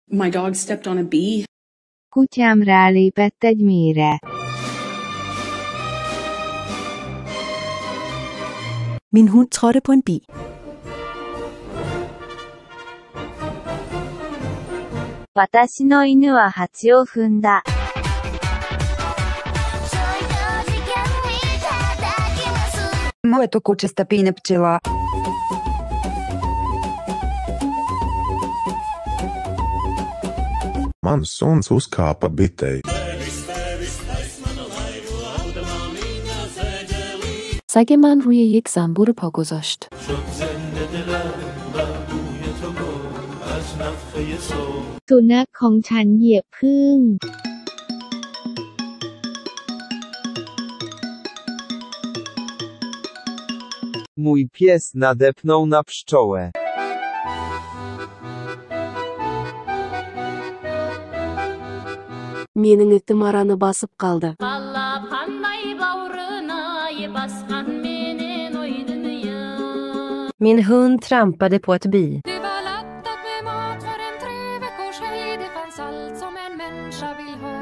My dog stepped on a bee. Kutyám rálépett egy méhre. Min hund trådte på en bi. Watashi no inu wa hachi o funda. Moето куче стъпи пчела. Mans suns uzkāpa bitei. سگ من روی یک زنبور پا گذاشت. Sunak ของฉันเหยียบผึ้ง Mój pies nadepnął na pszczołę. Менің итім араны басып қалды. Min hund trampade på ett bi. Det var laddat med mat, var en 3 veckors helg. Det fanns allt som en människa vill ha.